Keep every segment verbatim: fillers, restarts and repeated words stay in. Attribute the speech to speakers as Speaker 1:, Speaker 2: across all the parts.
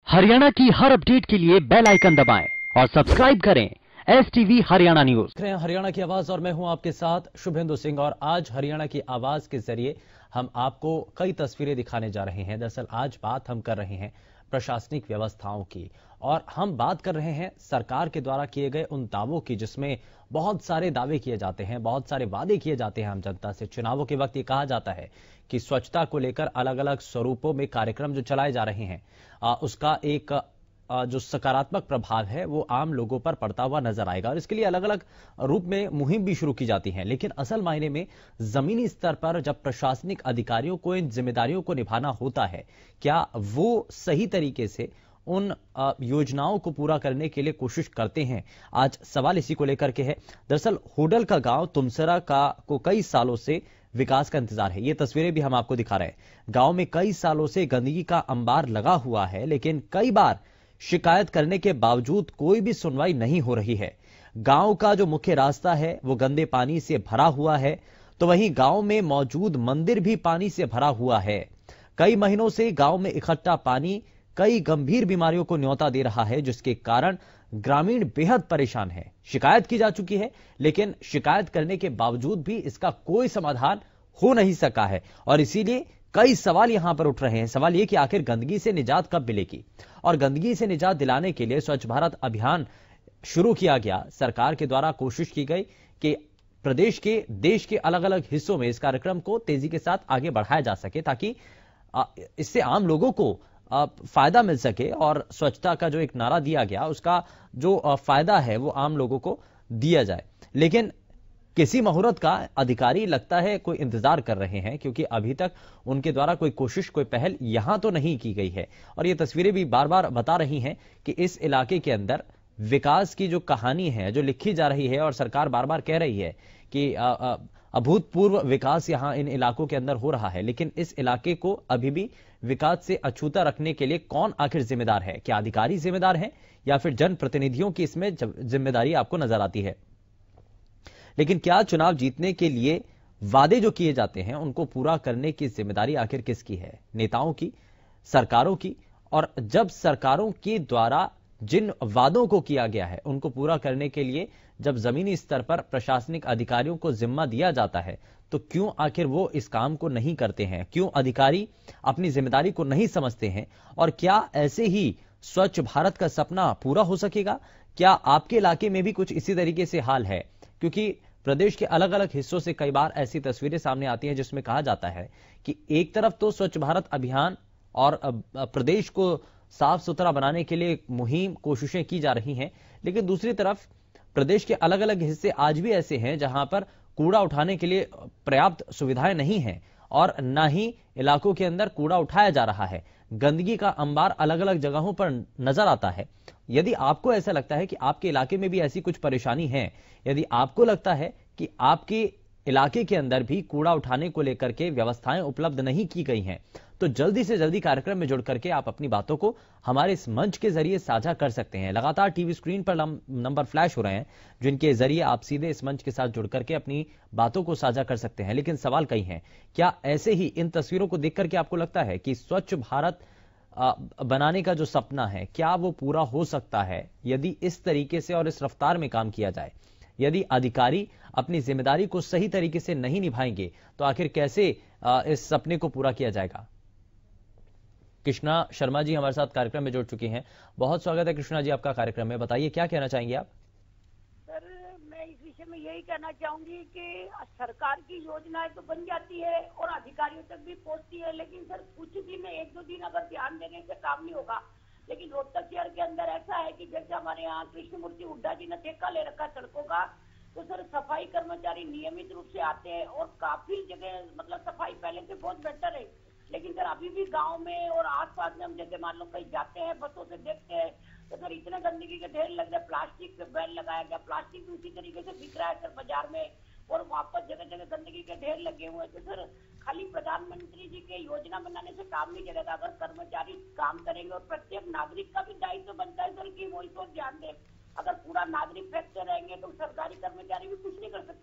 Speaker 1: हरियाणा की हर अपडेट के लिए बेल आइकन दबाएं और सब्सक्राइब करें S TV Haryana news.
Speaker 2: Haryana की आवाज और मैं हूं आपके साथ शुभेंदु सिंह। और आज हरियाणा की आवाज के जरिए हम आपको कई तस्वीरें दिखाने जा रहे हैं। दरअसल आज बात हम कर रहे हैं प्रशासनिक व्यवस्थाओं की, और हम बात कर रहे हैं सरकार के द्वारा किए गए उन दावों की जिसमें बहुत सारे दावे किए जाते हैं, बहुत सारे वादे किए जाते हैं आम जनता से। चुनावों के वक्त ये कहा जाता है कि स्वच्छता को लेकर अलग अलग स्वरूपों में कार्यक्रम जो चलाए जा रहे हैं आ, उसका एक आ, जो सकारात्मक प्रभाव है वो आम लोगों पर पड़ता हुआ नजर आएगा, और इसके लिए अलग अलग रूप में मुहिम भी शुरू की जाती है। लेकिन असल मायने में जमीनी स्तर पर जब प्रशासनिक अधिकारियों को इन जिम्मेदारियों को निभाना होता है, क्या वो सही तरीके से उन योजनाओं को पूरा करने के लिए कोशिश करते हैं? आज सवाल इसी को लेकर के है। दरअसल होडल का गांव तुमसरा का को कई सालों से विकास का इंतजार है। ये तस्वीरें भी हम आपको दिखा रहे हैं। गांव में कई सालों से गंदगी का अंबार लगा हुआ है, लेकिन कई बार शिकायत करने के बावजूद कोई भी सुनवाई नहीं हो रही है। गांव का जो मुख्य रास्ता है वो गंदे पानी से भरा हुआ है, तो वहीं गांव में मौजूद मंदिर भी पानी से भरा हुआ है। कई महीनों से गांव में इकट्ठा पानी कई गंभीर बीमारियों को न्योता दे रहा है, जिसके कारण ग्रामीण बेहद परेशान है। शिकायत की जा चुकी है, लेकिन शिकायत करने के बावजूद भी इसका कोई समाधान हो नहीं सका है, और इसीलिए कई सवाल यहां पर उठ रहे हैं। सवाल यह कि आखिर गंदगी से निजात कब मिलेगी, और गंदगी से निजात दिलाने के लिए स्वच्छ भारत अभियान शुरू किया गया। सरकार के द्वारा कोशिश की गई कि प्रदेश के देश के अलग अलग हिस्सों में इस कार्यक्रम को तेजी के साथ आगे बढ़ाया जा सके, ताकि इससे आम लोगों को फायदा मिल सके, और स्वच्छता का जो एक नारा दिया गया उसका जो फायदा है वो आम लोगों को दिया जाए। लेकिन किसी मुहूर्त का अधिकारी लगता है कोई इंतजार कर रहे हैं, क्योंकि अभी तक उनके द्वारा कोई कोशिश कोई पहल यहां तो नहीं की गई है। और ये तस्वीरें भी बार बार बता रही हैं कि इस इलाके के अंदर विकास की जो कहानी है जो लिखी जा रही है, और सरकार बार बार कह रही है कि अभूतपूर्व विकास यहां इन इलाकों के अंदर हो रहा है, लेकिन इस इलाके को अभी भी विकास से अछूता रखने के लिए कौन आखिर जिम्मेदार है? क्या अधिकारी जिम्मेदार हैं, या फिर जनप्रतिनिधियों की इसमें जिम्मेदारी आपको नजर आती है? लेकिन क्या चुनाव जीतने के लिए वादे जो किए जाते हैं उनको पूरा करने की जिम्मेदारी आखिर किसकी है? नेताओं की, सरकारों की? और जब सरकारों के द्वारा जिन वादों को किया गया है उनको पूरा करने के लिए जब जमीनी स्तर पर प्रशासनिक अधिकारियों को जिम्मा दिया जाता है, तो क्यों आखिर वो इस काम को नहीं करते हैं? क्यों अधिकारी अपनी जिम्मेदारी को नहीं समझते हैं? और क्या ऐसे ही स्वच्छ भारत का सपना पूरा हो सकेगा? क्या आपके इलाके में भी कुछ इसी तरीके से हाल है? क्योंकि प्रदेश के अलग अलग हिस्सों से कई बार ऐसी तस्वीरें सामने आती हैं जिसमें कहा जाता है कि एक तरफ तो स्वच्छ भारत अभियान और प्रदेश को साफ सुथरा बनाने के लिए मुहिम कोशिशें की जा रही हैं, लेकिन दूसरी तरफ प्रदेश के अलग अलग हिस्से आज भी ऐसे हैं जहां पर कूड़ा उठाने के लिए पर्याप्त सुविधाएं नहीं हैं, और न ही इलाकों के अंदर कूड़ा उठाया जा रहा है। गंदगी का अंबार अलग अलग जगहों पर नजर आता है। यदि आपको ऐसा लगता है कि आपके इलाके में भी ऐसी कुछ परेशानी है, यदि आपको लगता है कि आपके इलाके के अंदर भी कूड़ा उठाने को लेकर के व्यवस्थाएं उपलब्ध नहीं की गई हैं, तो जल्दी से जल्दी कार्यक्रम में जुड़ करके आप अपनी बातों को हमारे इस मंच के जरिए साझा कर सकते हैं। लगातार टीवी स्क्रीन पर नंबर फ्लैश हो रहे हैं जिनके जरिए आप सीधे इस मंच के साथ जुड़ करके अपनी बातों को साझा कर सकते हैं। लेकिन सवाल कई हैं। क्या ऐसे ही इन तस्वीरों को देख करके आपको लगता है कि स्वच्छ भारत बनाने का जो सपना है क्या वो पूरा हो सकता है, यदि इस तरीके से और इस रफ्तार में काम किया जाए? यदि अधिकारी अपनी जिम्मेदारी को सही तरीके से नहीं निभाएंगे तो आखिर कैसे इस सपने को पूरा किया जाएगा? कृष्णा शर्मा जी हमारे साथ कार्यक्रम में जुड़ चुकी हैं। बहुत स्वागत है कृष्णा जी आपका कार्यक्रम में। बताइए क्या कहना चाहेंगे आप?
Speaker 3: सर, मैं इस विषय में यही कहना चाहूंगी कि सरकार की योजनाएं तो बन जाती है और अधिकारियों तक भी पहुंचती है, लेकिन सर कुछ दिन एक दो दिन अगर ध्यान देने से काम नहीं होगा। लेकिन रोहतक शहर के अंदर ऐसा है कि जैसे हमारे यहाँ कृष्णमूर्ति हुड्डा जी ने ठेका ले रखा सड़कों का, तो सर सफाई कर्मचारी नियमित रूप से आते हैं और काफी जगह मतलब सफाई पहले से बहुत बेहतर है। लेकिन सर अभी भी गांव में और आसपास में हम जैसे मान लो कहीं जाते हैं, बसों से देखते हैं, तो सर इतने गंदगी के ढेर लग रहे, प्लास्टिक पे बैन लगाया गया, प्लास्टिक भी उसी तरीके से बिक रहा है सर बाजार में, और वापस जगह जगह गंदगी के ढेर लगे हुए हैं। तो सर खाली प्रधानमंत्री जी के योजना बनाने से काम नहीं चलेगा। अगर कर्मचारी काम करेंगे और प्रत्येक नागरिक का भी दायित्व बनता है सर कि वो इस पर ध्यान दे। अगर पूरा नागरिक फेंकते रहेंगे तो सरकारी कर्मचारी भी कुछ नहीं कर सकते।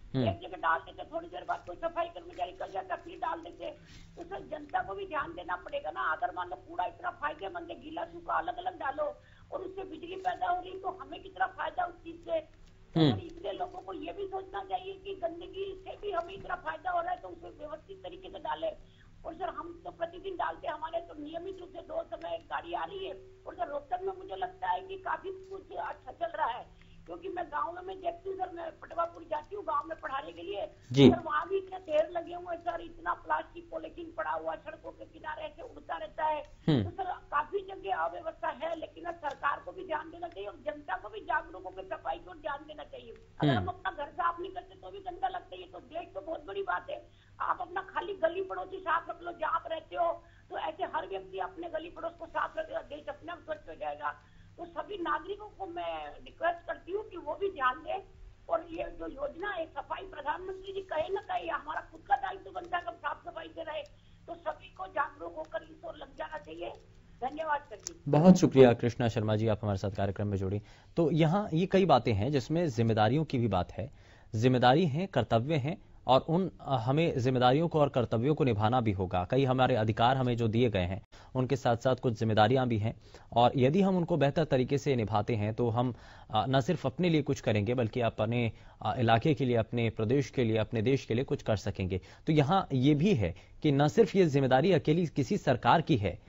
Speaker 3: एक जगह डाल देते, थोड़ी देर बाद कोई सफाई कर्मचारी कर जाता, फिर डाल देते। तो सर जनता को भी ध्यान देना पड़ेगा ना। अगर मान लो कूड़ा इतना फायदेमंद है, गीला सूखा अलग अलग डालो और उससे बिजली पैदा हो रही तो हमें कितना फायदा उस चीज से। तो इसलिए लोगों को ये भी सोचना चाहिए कि गंदगी से भी हमें इतना फायदा हो रहा है तो उसे व्यवस्थित तरीके से डाले। और सर हम तो प्रतिदिन डालते हैं, हमारे तो नियमित रूप से दो समय गाड़ी आ रही है। और सर रोहतक में मुझे लगता है कि काफी कुछ अच्छा चल रहा है, क्योंकि मैं गाँव में मैं देखती हूँ सर, मैं पटवापुर जाती हूँ गाँव में पढ़ाने के लिए, सर वहाँ भी इतने ढेर लगे हुए हैं सर, इतना प्लास्टिक पॉलिथीन पड़ा हुआ सड़कों के किनारे ऐसे उड़ता रहता है। तो सर काफी जगह अव्यवस्था है, लेकिन सरकार को भी ध्यान देना चाहिए और जनता को भी जागरूक होकर सफाई को ध्यान देना चाहिए। अगर हम अपना घर साफ नहीं करते तो भी गंदा लगता है, तो देश तो बहुत बड़ी बात है। आप अपना खाली गली पड़ोसी साफ रख लो जहाँ आप रहते हो, तो ऐसे हर व्यक्ति अपने गली पड़ोस को साफ रखेगा, देश अपने आप स्वच्छ हो जाएगा। तो सभी नागरिकों को मैं रिक्वेस्ट करती हूँ कि वो भी ध्यान दें। और ये जो योजना है सफाई, प्रधानमंत्री जी कहे ना कहे, हमारा खुद का दायित्व बनता है कि साफ सफाई से रहे, तो सभी को जागरूक होकर इस ओर लग जाना चाहिए। धन्यवाद सर जी।
Speaker 2: बहुत शुक्रिया कृष्णा शर्मा जी, आप हमारे साथ कार्यक्रम में जुड़ी। तो यहाँ ये कई बातें हैं जिसमें जिम्मेदारियों की भी बात है, जिम्मेदारी है, कर्तव्य हैं, और उन हमें जिम्मेदारियों को और कर्तव्यों को निभाना भी होगा। कई हमारे अधिकार हमें जो दिए गए हैं उनके साथ साथ कुछ जिम्मेदारियां भी हैं, और यदि हम उनको बेहतर तरीके से निभाते हैं तो हम न सिर्फ अपने लिए कुछ करेंगे बल्कि अपने इलाके के लिए, अपने प्रदेश के लिए, अपने देश के लिए कुछ कर सकेंगे। तो यहाँ ये भी है कि न सिर्फ ये जिम्मेदारी अकेली किसी सरकार की है,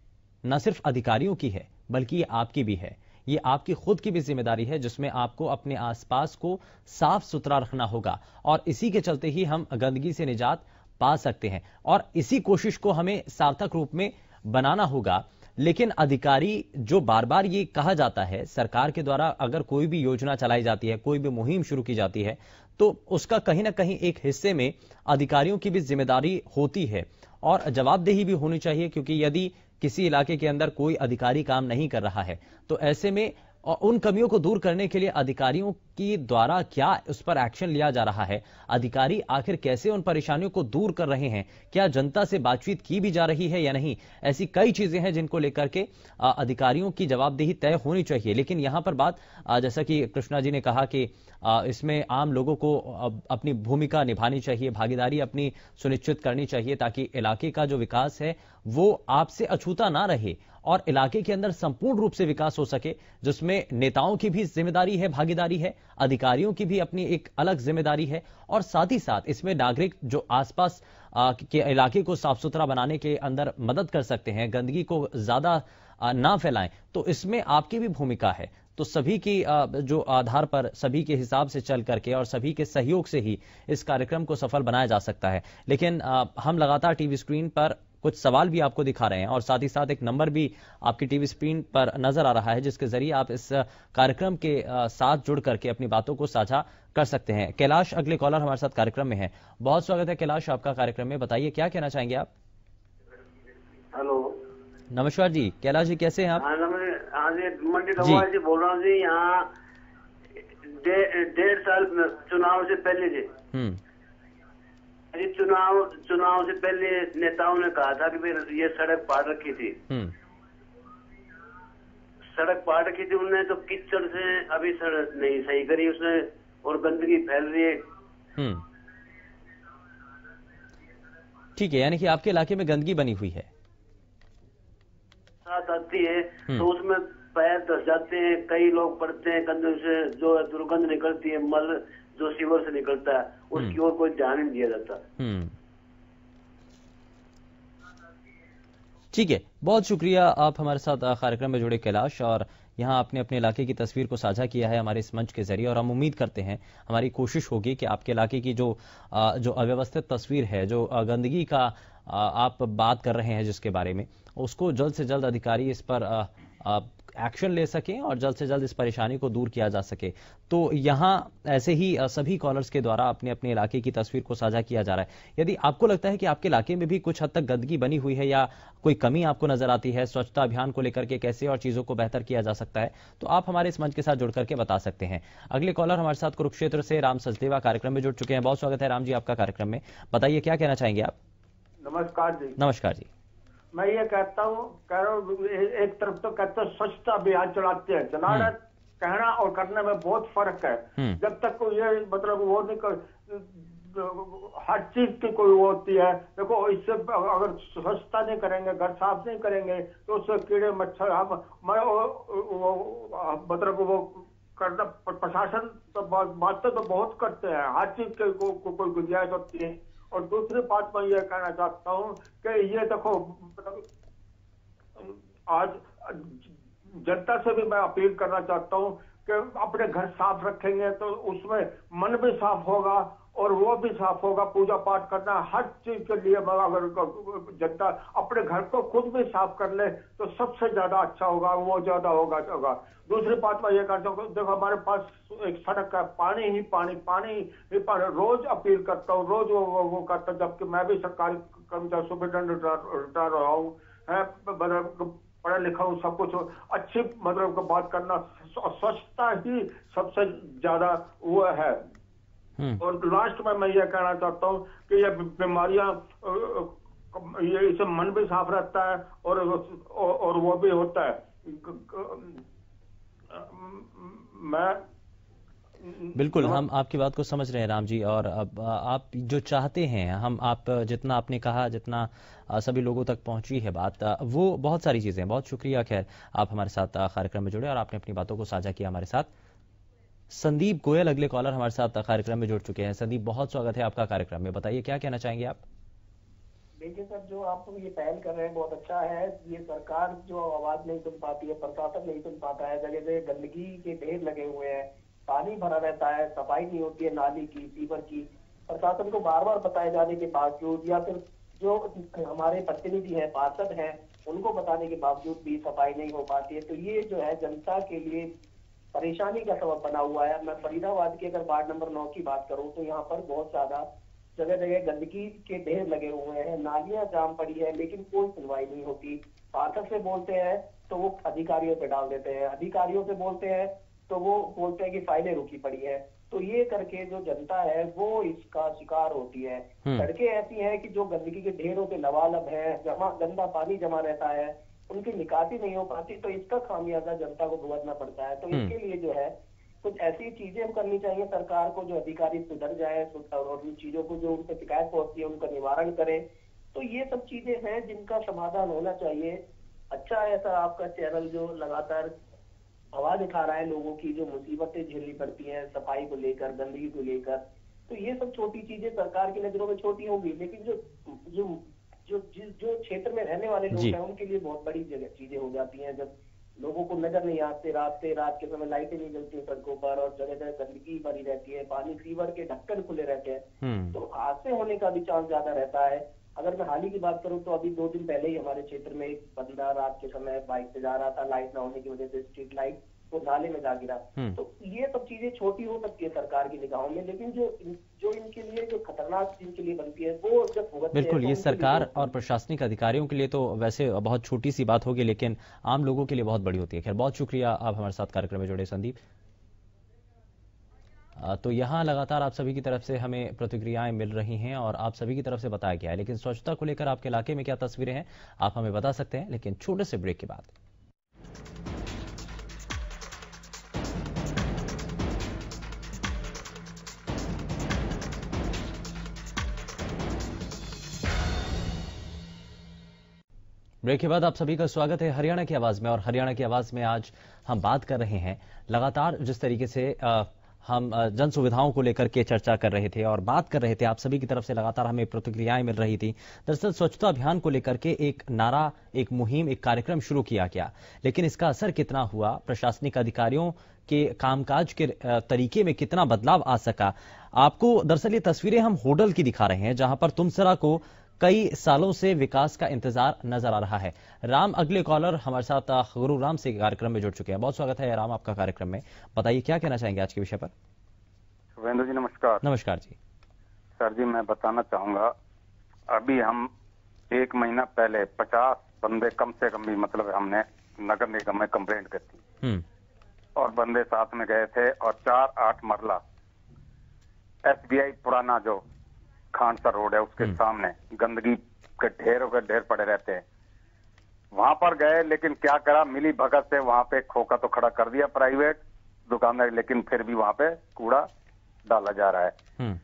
Speaker 2: न सिर्फ अधिकारियों की है, बल्कि ये आपकी भी है, ये आपकी खुद की भी जिम्मेदारी है, जिसमें आपको अपने आसपास को साफ सुथरा रखना होगा। और इसी के चलते ही हम गंदगी से निजात पा सकते हैं, और इसी कोशिश को हमें सार्थक रूप में बनाना होगा। लेकिन अधिकारी, जो बार बार ये कहा जाता है, सरकार के द्वारा अगर कोई भी योजना चलाई जाती है, कोई भी मुहिम शुरू की जाती है, तो उसका कहीं ना कहीं एक हिस्से में अधिकारियों की भी जिम्मेदारी होती है और जवाबदेही भी होनी चाहिए। क्योंकि यदि किसी इलाके के अंदर कोई अधिकारी काम नहीं कर रहा है तो ऐसे में उन कमियों को दूर करने के लिए अधिकारियों की द्वारा क्या उस पर एक्शन लिया जा रहा है, अधिकारी आखिर कैसे उन परेशानियों को दूर कर रहे हैं, क्या जनता से बातचीत की भी जा रही है या नहीं, ऐसी कई चीजें हैं जिनको लेकर के अधिकारियों की जवाबदेही तय होनी चाहिए। लेकिन यहां पर बात, जैसा कि कृष्णा जी ने कहा कि इसमें आम लोगों को अपनी भूमिका निभानी चाहिए, भागीदारी अपनी सुनिश्चित करनी चाहिए, ताकि इलाके का जो विकास है वो आपसे अछूता ना रहे और इलाके के अंदर संपूर्ण रूप से विकास हो सके, जिसमें नेताओं की भी जिम्मेदारी है, भागीदारी है, अधिकारियों की भी अपनी एक अलग जिम्मेदारी है, और साथ ही साथ इसमें नागरिक जो आसपास के इलाके को साफ सुथरा बनाने के अंदर मदद कर सकते हैं, गंदगी को ज्यादा ना फैलाएं, तो इसमें आपकी भी भूमिका है। तो सभी की जो आधार पर, सभी के हिसाब से चल करके और सभी के सहयोग से ही इस कार्यक्रम को सफल बनाया जा सकता है। लेकिन हम लगातार टीवी स्क्रीन पर कुछ सवाल भी आपको दिखा रहे हैं और साथ ही साथ एक नंबर भी आपकी टीवी स्क्रीन पर नजर आ रहा है, जिसके जरिए आप इस कार्यक्रम के साथ जुड़ करके अपनी बातों को साझा कर सकते हैं। कैलाश अगले कॉलर हमारे साथ कार्यक्रम में है। बहुत स्वागत है कैलाश आपका कार्यक्रम में, बताइए क्या कहना चाहेंगे आप।
Speaker 4: हेलो,
Speaker 2: नमस्कार जी, कैलाश जी कैसे हैं आप?
Speaker 4: हाँ जी, मंडी लंगोवाल जी बोल रहा हूँ जी। यहाँ डेढ़ साल चुनाव से पहले जी
Speaker 2: हम्म
Speaker 4: चुनाव चुनाव से पहले नेताओं ने कहा था कि भाई ये सड़क पाड़ रखी थी, सड़क पाड़ रखी थी उन्होंने, तो कीचड़ से अभी सड़क नहीं सही करी उसने और गंदगी फैल रही है।
Speaker 2: ठीक है, यानी कि आपके इलाके में गंदगी बनी हुई है,
Speaker 4: साथ आती है तो उसमें पैर धस जाते हैं, कई लोग पड़ते हैं, गंदगी से जो दुर्गंध निकलती है, मल जो सीवर से निकलता है, उसकी ओर कोई ध्यान नहीं दिया जाता।
Speaker 2: ठीक है, बहुत शुक्रिया आप हमारे साथ कार्यक्रम में जुड़े कैलाश, और यहाँ आपने अपने इलाके की तस्वीर को साझा किया है हमारे इस मंच के जरिए, और हम उम्मीद करते हैं, हमारी कोशिश होगी कि आपके इलाके की जो जो अव्यवस्थित तस्वीर है, जो गंदगी का आप बात कर रहे हैं जिसके बारे में, उसको जल्द से जल्द अधिकारी इस पर एक्शन ले सकें और जल्द से जल्द इस परेशानी को दूर किया जा सके। तो यहाँ ऐसे ही सभी कॉलर्स के द्वारा अपने अपने इलाके की तस्वीर को साझा किया जा रहा है। यदि आपको लगता है कि आपके इलाके में भी कुछ हद तक गंदगी बनी हुई है या कोई कमी आपको नजर आती है, स्वच्छता अभियान को लेकर के कैसे और चीजों को बेहतर किया जा सकता है, तो आप हमारे इस मंच के साथ जुड़ करके बता सकते हैं। अगले कॉलर हमारे साथ कुरुक्षेत्र से राम सचदेवा कार्यक्रम में जुड़ चुके हैं। बहुत स्वागत है राम जी आपका कार्यक्रम में, बताइए क्या कहना चाहेंगे आप।
Speaker 5: नमस्कार जी।
Speaker 2: नमस्कार जी।
Speaker 5: मैं ये कहता हूँ, कह रहा हूँ, एक तरफ तो कहते हैं स्वच्छता अभियान चलाते हैं, चलाना कहना और करने में बहुत फर्क है। जब तक को ये मतलब वो नहीं कर, हर चीज की कोई वो होती है। देखो इससे अगर स्वच्छता नहीं करेंगे, घर साफ नहीं करेंगे तो उससे कीड़े मच्छर हम मतलब वो करना प्रशासन तो बातें तो बहुत करते हैं, हर चीज के को, को, कोई गुंजाइश होती है। और दूसरी बात मैं ये कहना चाहता हूँ कि ये देखो आज जनता से भी मैं अपील करना चाहता हूँ कि अपने घर साफ रखेंगे तो उसमें मन भी साफ होगा और वो भी साफ होगा। पूजा पाठ करना हर चीज के लिए अगर जनता अपने घर को खुद भी साफ कर ले तो सबसे ज्यादा अच्छा होगा, वो ज्यादा होगा होगा दूसरी बात मैं ये कहता हूँ, देखो हमारे पास एक सड़क है, पानी ही पानी पानी ही पानी, रोज अपील करता हूँ, रोज वो वो, वो करता हूँ, जबकि मैं भी सरकारी कर्मचारी सुपरिटेंडेंट रिटायर रहा हूँ, मतलब पढ़ा लिखा हूँ, सब कुछ अच्छी मतलब बात करना, स्वच्छता ही सबसे ज्यादा वो है। और लास्ट में मैं ये कहना चाहता हूँ कि ये बीमारियां ये इससे मन भी साफ रहता है और और वो भी होता है। मैं
Speaker 2: बिल्कुल हम आपकी बात को समझ रहे हैं राम जी, और अब आप जो चाहते हैं हम आप जितना आपने कहा, जितना सभी लोगों तक पहुंची है बात, वो बहुत सारी चीजें। बहुत शुक्रिया खैर आप हमारे साथ कार्यक्रम में जुड़े और आपने अपनी बातों को साझा किया हमारे साथ। संदीप गोयल अगले कॉलर हमारे साथ कार्यक्रम में जुड़ चुके हैं। संदीप, बहुत स्वागत है आपका कार्यक्रम में, बताइए क्या कहना चाहेंगे आप?
Speaker 6: देखिए सर, जो आप ये पहल कर रहे हैं बहुत अच्छा है। ये सरकार जो आवाज नहीं सुन पाती है, प्रशासन नहीं सुन पाता है, जगह जगह गंदगी के ढेर लगे हुए हैं, पानी भरा रहता है, सफाई नहीं होती है नाली की, सीवर की, प्रशासन को बार बार बताए जाने के बावजूद या फिर जो हमारे प्रतिनिधि हैं, पार्षद हैं, उनको बताने के बावजूद भी सफाई नहीं हो पाती है। तो ये जो है जनता के लिए परेशानी का सबब बना हुआ है। मैं फरीदाबाद की अगर वार्ड नंबर नौ की बात करूं तो यहाँ पर बहुत ज्यादा जगह जगह गंदगी के ढेर लगे हुए हैं, नालियां जाम पड़ी है, लेकिन कोई सुनवाई नहीं होती। पार्षद से बोलते हैं तो वो अधिकारियों पे डाल देते हैं, अधिकारियों से बोलते हैं तो वो बोलते हैं कि फाइलें रुकी पड़ी है। तो ये करके जो जनता है वो इसका शिकार होती है। सड़कें ऐसी हैं कि जो गंदगी के ढेरों पे लबालब है, जमा गंदा पानी जमा रहता है, उनकी निकासी नहीं हो पाती, तो इसका खामियाजा जनता को भुगतना पड़ता है। तो इसके लिए जो है कुछ ऐसी चीजें करनी चाहिए सरकार को, जो अधिकारी सुधर जाए और उन चीजों को जो उनसे शिकायत पहुंचती है उनका निवारण करें। तो ये सब चीजें हैं जिनका समाधान होना चाहिए। अच्छा है सर आपका चैनल जो लगातार आवाज उठा रहा है लोगों की जो मुसीबतें झेलनी पड़ती हैं सफाई को लेकर, गंदगी को लेकर। तो ये सब छोटी चीजें सरकार की नजरों में छोटी होंगी, लेकिन जो जो जो जिस जो क्षेत्र में रहने वाले लोग हैं उनके लिए बहुत बड़ी जगह चीजें हो जाती हैं। जब लोगों को नजर नहीं आते, रात से रात के समय लाइटें नहीं जलती सड़कों पर और जगह जगह गंदगी भरी रहती है, पानी सीवर के ढक्कन खुले रहते हैं, तो हादसे होने का भी चांस ज्यादा रहता है। अगर मैं हाल ही की बात करूं तो अभी दो दिन पहले ही हमारे क्षेत्र में एक बंदा रात के समय बाइक से जा रहा था, लाइट ना होने की वजह से स्ट्रीट लाइट वो नाले में जा गिरा। तो ये सब चीजें छोटी हो सकती है सरकार की निगाहों में, लेकिन जो जो इनके लिए जो खतरनाक जिनके लिए बनती है वो जब भुगतते हैं।
Speaker 2: बिल्कुल, ये सरकार और प्रशासनिक अधिकारियों के लिए तो वैसे बहुत छोटी सी बात होगी, लेकिन आम लोगों के लिए बहुत बड़ी होती है। खैर बहुत शुक्रिया आप हमारे साथ कार्यक्रम में जुड़े संदीप। तो यहाँ लगातार आप सभी की तरफ से हमें प्रतिक्रियाएं मिल रही हैं और आप सभी की तरफ से बताया गया है, लेकिन स्वच्छता को लेकर आपके इलाके में क्या तस्वीरें हैं आप हमें बता सकते हैं, लेकिन छोटे से ब्रेक के बाद। ब्रेक के बाद आप सभी का स्वागत है हरियाणा की आवाज में। और हरियाणा की आवाज में आज हम बात कर रहे हैं लगातार जिस तरीके से आ, हम जन सुविधाओं को लेकर के चर्चा कर रहे थे और बात कर रहे थे, आप सभी की तरफ से लगातार हमें प्रतिक्रियाएं मिल रही थी। दरअसल स्वच्छता अभियान को लेकर के एक नारा, एक मुहिम, एक कार्यक्रम शुरू किया गया, लेकिन इसका असर कितना हुआ, प्रशासनिक अधिकारियों के कामकाज के तरीके में कितना बदलाव आ सका, आपको दरअसल ये तस्वीरें हम होडल की दिखा रहे हैं जहां पर तुमसरा को कई सालों से विकास का इंतजार नजर आ रहा है। राम अगले कॉलर हमारे साथ गुरु राम से कार्यक्रम में जुड़ चुके हैं। बहुत स्वागत है राम आपका कार्यक्रम में, बताइए क्या कहना चाहेंगे आज के विषय पर?
Speaker 7: शुभेंदु जी नमस्कार।
Speaker 2: नमस्कार जी।
Speaker 7: सर जी मैं बताना चाहूंगा, अभी हम एक महीना पहले पचास बंदे कम से कम भी मतलब हमने नगर निगम में कंप्लेंट की थी और बंदे साथ में गए थे और चार आठ मरला एस बी आई पुराना जो खानसा रोड है उसके सामने गंदगी के ढेरों के ढेर पड़े रहते हैं, वहां पर गए, लेकिन क्या करा, मिली भगत से वहां पे खोखा तो खड़ा कर दिया प्राइवेट दुकानदार, लेकिन फिर भी वहां पे कूड़ा डाला जा रहा है।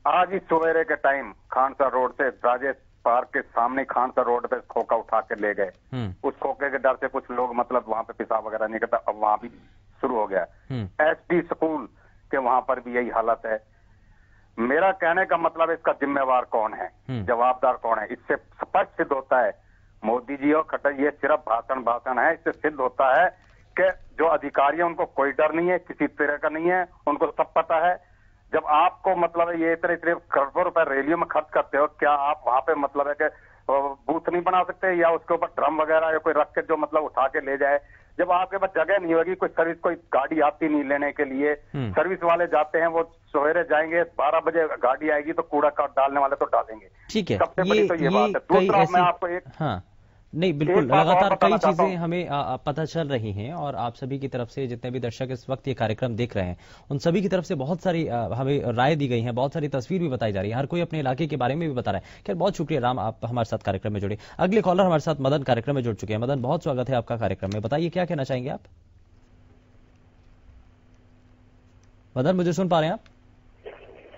Speaker 7: आज ही सवेरे के टाइम खानसा रोड से राजेश पार्क के सामने खानसा रोड पे खोखा उठा के ले गए। उस खोखे के डर से कुछ लोग मतलब वहां पे पेशाब वगैरह नहीं करता, अब वहां भी शुरू हो गया। एसटी स्कूल के वहां पर भी यही हालत है। मेरा कहने का मतलब इसका जिम्मेवार कौन है, जवाबदार कौन है? इससे स्पष्ट सिद्ध होता है मोदी जी और खट्टर ये सिर्फ भाषण भाषण है। इससे सिद्ध होता है कि जो अधिकारी है उनको कोई डर नहीं है, किसी तरह का नहीं है, उनको सब पता है। जब आपको मतलब है ये इतने इतने करोड़ों रुपए रैलियों में खर्च करते हो, क्या आप वहां पे मतलब है कि बूथ नहीं बना सकते या उसके ऊपर ड्रम वगैरह या कोई रख के जो मतलब उठा के ले जाए? जब आपके पास जगह नहीं होगी, कोई सर्विस कोई गाड़ी आती नहीं लेने के लिए, सर्विस वाले जाते हैं, वो सवेरे जाएंगे, बारह बजे गाड़ी आएगी तो कूड़ा का डालने वाले तो डालेंगे।
Speaker 2: ठीक है,
Speaker 7: सबसे बड़ी तो ये बात है। दूसरा मैं आपको एक
Speaker 2: हाँ नहीं बिल्कुल लगातार कई चीजें हमें आ, पता चल रही हैं और आप सभी की तरफ से जितने भी दर्शक इस वक्त ये कार्यक्रम देख रहे हैं उन सभी की तरफ से बहुत सारी आ, हमें राय दी गई है, बहुत सारी तस्वीर भी बताई जा रही है, हर कोई अपने इलाके के बारे में भी बता रहा है। खैर बहुत शुक्रिया राम, आप हमारे साथ कार्यक्रम में जुड़े। अगले कॉलर हमारे साथ मदन कार्यक्रम में जुड़ चुके हैं। मदन, बहुत स्वागत है आपका कार्यक्रम में, बताइए क्या कहना चाहेंगे आप? मदन, मुझे सुन पा रहे हैं आप?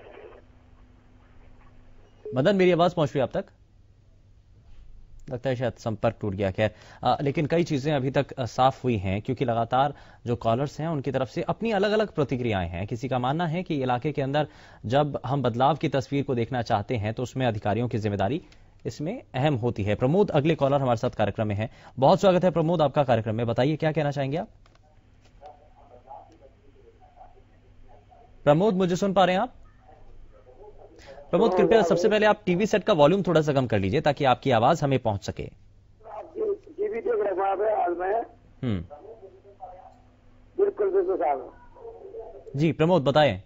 Speaker 2: मदन, मेरी आवाज पहुंच रही है आप तक? लगता है शायद संपर्क टूट गया। खैर लेकिन कई चीजें अभी तक आ, साफ हुई हैं क्योंकि लगातार जो कॉलर्स हैं उनकी तरफ से अपनी अलग अलग प्रतिक्रियाएं हैं। किसी का मानना है कि इलाके के अंदर जब हम बदलाव की तस्वीर को देखना चाहते हैं तो उसमें अधिकारियों की जिम्मेदारी इसमें अहम होती है। प्रमोद अगले कॉलर हमारे साथ कार्यक्रम में है, बहुत स्वागत है प्रमोद आपका कार्यक्रम में, बताइए क्या कहना चाहेंगे आप? प्रमोद, मुझे सुन पा रहे हैं आप? प्रमोद, कृपया सबसे पहले आप टीवी सेट का वॉल्यूम थोड़ा सा कम कर लीजिए ताकि आपकी आवाज हमें पहुंच सके।
Speaker 6: टीवी देख रहा है
Speaker 2: हम्म
Speaker 6: बिल्कुल बिल्कुल साहब।
Speaker 2: जी प्रमोद बताएं।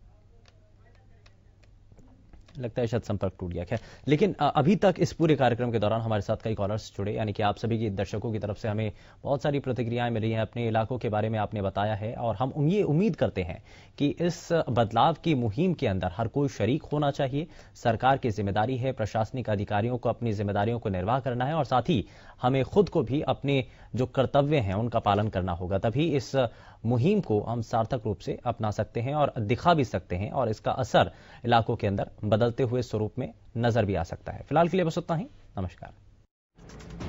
Speaker 2: लगता है शायद संपर्क टूट गया। खैर लेकिन अभी तक इस पूरे कार्यक्रम के दौरान हमारे साथ कई कॉलर्स जुड़े, यानी कि आप सभी की दर्शकों की तरफ से हमें बहुत सारी प्रतिक्रियाएं मिली हैं, अपने इलाकों के बारे में आपने बताया है और हम ये उम्मीद करते हैं कि इस बदलाव की मुहिम के अंदर हर कोई शरीक होना चाहिए। सरकार की जिम्मेदारी है, प्रशासनिक अधिकारियों को अपनी जिम्मेदारियों को निर्वाह करना है और साथ ही हमें खुद को भी अपने जो कर्तव्य हैं उनका पालन करना होगा, तभी इस मुहिम को हम सार्थक रूप से अपना सकते हैं और दिखा भी सकते हैं और इसका असर इलाकों के अंदर बदलते हुए स्वरूप में नजर भी आ सकता है। फिलहाल के लिए बस उतना ही, नमस्कार।